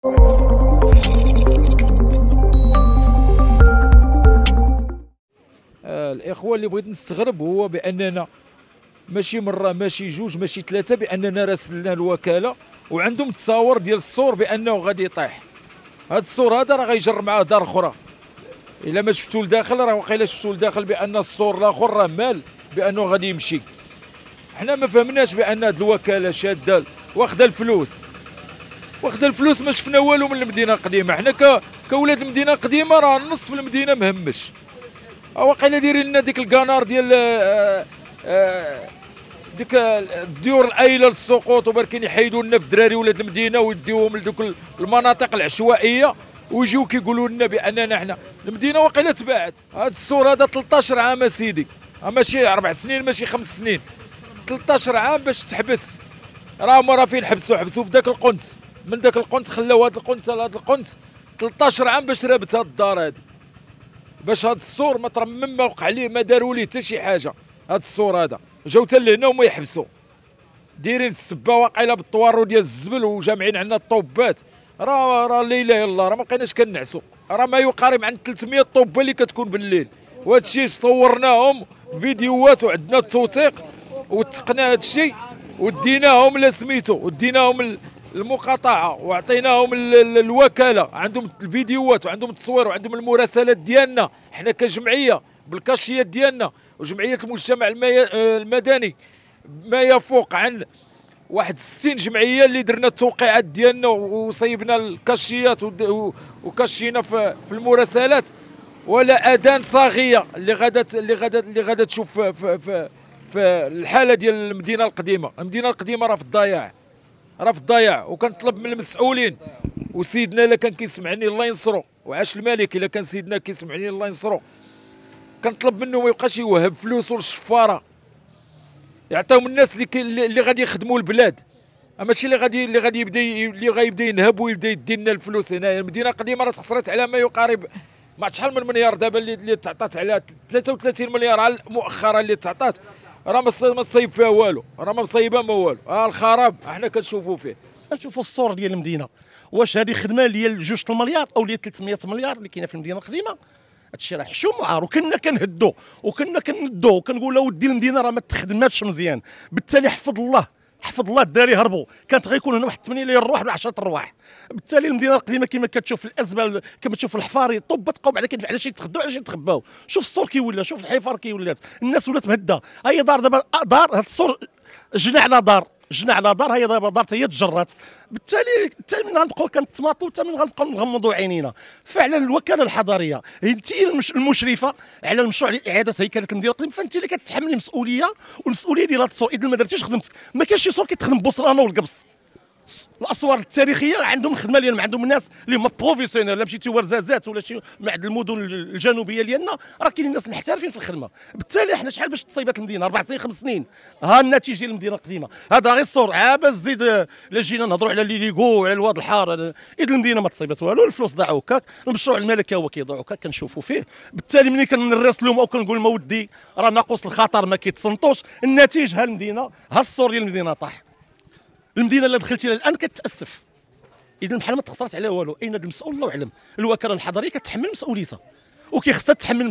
الاخوه اللي بغيت نستغرب هو باننا ماشي مره ماشي جوج ماشي ثلاثه باننا راسلنا الوكاله وعندهم تصاور ديال السور بانه غادي يطيح. هذا السور هذا راه غيجر معاه دار اخرى. الا ما شفتو لداخل راه واقيلا شفتو لداخل بان السور الاخر راه مال بانه غادي يمشي. حنا ما فهمناش بان هذه الوكاله شاده واخده الفلوس. واخده الفلوس ما شفنا والو من المدينه القديمه. حنا كولاد المدينه القديمه راه نصف المدينه مهمش. واقيلا دايرين لنا ديك الكانار ديال ديك الديور العائله للسقوط وبركين يحيدوا لنا في الدراري ولاد المدينه ويديوهم لدوك المناطق العشوائيه ويجيو كيقولوا لنا باننا حنا المدينه واقيلا تباعت. هذا السور هذا 13 عام اسيدي، ماشي 4 سنين ماشي 5 سنين، 13 عام باش تحبس. راه فين حبسوا في ذاك القنت، من ذاك القنت خلاو هذا القنت لهذا القنت 13 عام باش رابت هذه الدار هذه، باش هذا السور ما ترمم ما وقع ليه ما داروا ليه حتى شي حاجه. هذا السور هذا جاو حتى لهنا وما يحبسوا، دايرين السبه واقيلا بالطوارو ديال الزبل وجامعين عندنا الطوبات. راه لا اله الا الله، راه ما بقيناش كنعسوا. راه ما يقارب عن 300 طوبه اللي كتكون بالليل، وهذا الشيء صورناهم فيديوهات وعندنا التوثيق وثقنا هذا الشيء وديناهم لسميتو وديناهم المقاطعه وعطيناهم الوكاله، عندهم الفيديوهات وعندهم التصوير وعندهم المراسلات ديالنا حنا كجمعيه بالكاشيات ديالنا وجمعيه المجتمع المدني ما يفوق عن 61 جمعيه اللي درنا التوقيعات ديالنا وصيبنا الكاشيات وكاشينا في المراسلات. ولا اذان صاغيه اللي غادا تشوف في الحاله ديال المدينه القديمه. المدينه القديمه راه في الضياع وكنطلب من المسؤولين وسيدنا الا كان كيسمعني الله ينصرو وعاش الملك الا كان سيدنا كيسمعني الله ينصرو، كنطلب منه ما يبقاش يوهب فلوسه للشفاره، يعطيهم الناس اللي غادي يخدموا البلاد، ماشي اللي غيبدا ينهب ويبدا يدي لنا الفلوس. هنايا المدينه القديمه راه تخسرت على ما يقارب ما شحال من مليار دابا اللي تعطات على 33 مليار على مؤخرا اللي تعطات، راه ما تصيب فيها والو، راه ما مصيبه ما والو. الخراب احنا كنشوفوا فيه. كنشوفوا الصور ديال المدينه، واش هذه خدمه ديال 2 المليار او ديال 300 مليار اللي كاينه في المدينه القديمه؟ هادشي راه حشوم وعار. وكنا كنهدوا وكنا كندوا وكنقولوا ودي المدينه راه ما تخدماتش مزيان. بالتالي حفظ الله الدراري هربوا، كانت غيكون هنا واحد 8 ديال الرواح ولا 10 الرواح. بالتالي المدينه القديمه كما كتشوف الازبال كما تشوف الحفاري طب تقوم على كيف علاش يتخدوا علاش يتخباو. شوف السور كي ولا، شوف الحفار كي ولات، الناس ولات مهده. هي دار دابا دار هاد السور جنى على دار هي دابا دار هي تجرات. بالتالي حتى من غنبقاو كنتماطوا حتى من غنبقاو نغمضوا عينينا. فعلا الوكاله الحضريه انت المشرفه على المشروع لاعاده هيكله المدينه القديمه، فانت اللي كتحملي المسؤوليه والمسؤوليه ديال هذا السور. اذا ما درتيش خدمتك ما كاينش شي سور كيتخدم بوصرانه والقبص. الاسوار التاريخيه عندهم الخدمه ديالهم، عندهم الناس اللي هما بروفيسيونيل. الا مشيتي ورزازات ولا شي معهد المدن الجنوبيه ديالنا راه كاينين الناس محترفين في الخدمه. بالتالي حنا شحال باش تصيبات المدينه 4 سنين 5 سنين. ها النتيجه ديال المدينه القديمه هذا غير السور. باش زيد الا جينا نهضروا على ليليغو وعلى الواد الحار، اذا المدينه ما تصيبات والو، الفلوس ضاعوا هكاك، المشروع الملكي هو كيضيع هكاك كنشوفوا فيه. بالتالي ملي كنراسلهم او كنقول ما ودي راه ناقص الخطر ما كيتصنتوش، النتيجه ها المدينه ها السور ديال المدينه طاح. المدينه اللي دخلتي لها الان كتاسف. اذا بحال ما تخسرت عليها والو. اين هذا المسؤول الله اعلم. الوكاله الحضريه كتحمل مسؤوليتها وكيخصها تحمل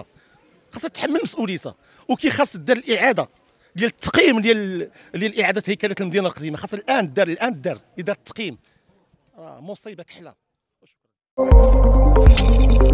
مسؤوليتها وكيخاص دار الاعاده ديال التقييم ديال اعاده هيكله المدينه القديمه. خاص الان دار اذا التقييم مصيبه كحله.